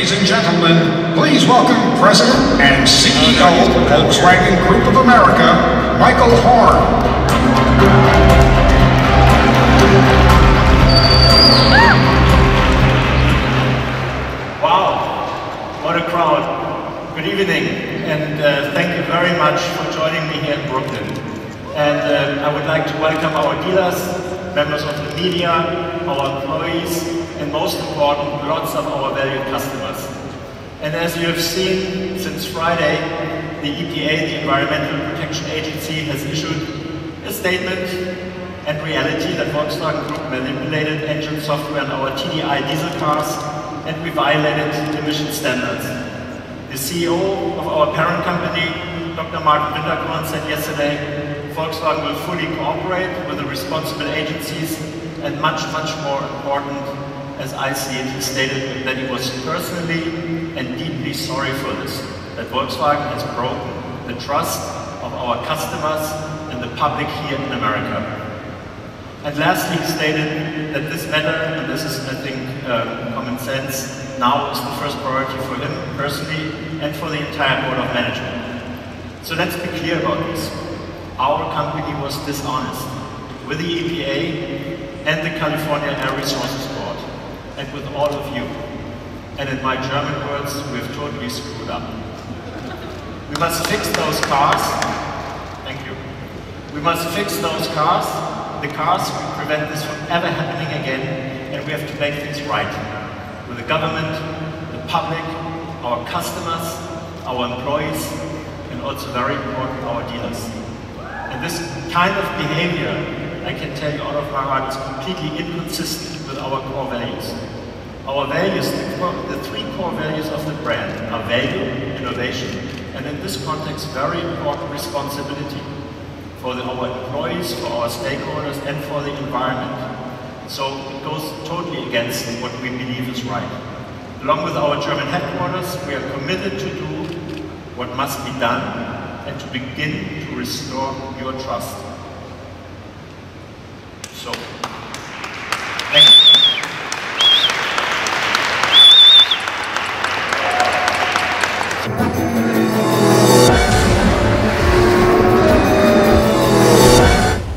Ladies and gentlemen, please welcome President and CEO of Volkswagen Group of America, Michael Horn. Wow, what a crowd. Good evening, and thank you very much for joining me here in Brooklyn. And I would like to welcome our dealers, members of the media, our employees, and most important, lots of our valued customers. And as you have seen since Friday, the EPA, the Environmental Protection Agency, has issued a statement and reality that Volkswagen Group manipulated engine software in our TDI diesel cars and we violated emission standards. The CEO of our parent company, Dr. Martin Winterkorn, said yesterday, Volkswagen will fully cooperate with the responsible agencies, and much more important, as I see it, he stated that he was personally and deeply sorry for this, that Volkswagen has broken the trust of our customers and the public here in America. And lastly, he stated that this matter, and this is, I think, common sense, now is the first priority for him personally and for the entire board of management. So let's be clear about this. Our company was dishonest with the EPA and the California Air Resources Board, and with all of you. And in my German words, we have totally screwed up. We must fix those cars. Thank you. We must fix those cars. The cars will prevent this from ever happening again, and we have to make things right. With the government, the public, our customers, our employees, and also very important, our dealers. And this kind of behavior, I can tell you out of my heart, is completely inconsistent with our core values. Our values, the three core values of the brand are value, innovation, and in this context, very important responsibility for our employees, for our stakeholders, and for the environment. So it goes totally against what we believe is right. Along with our German headquarters, we are committed to do what must be done and to begin to restore your trust. So, thank you.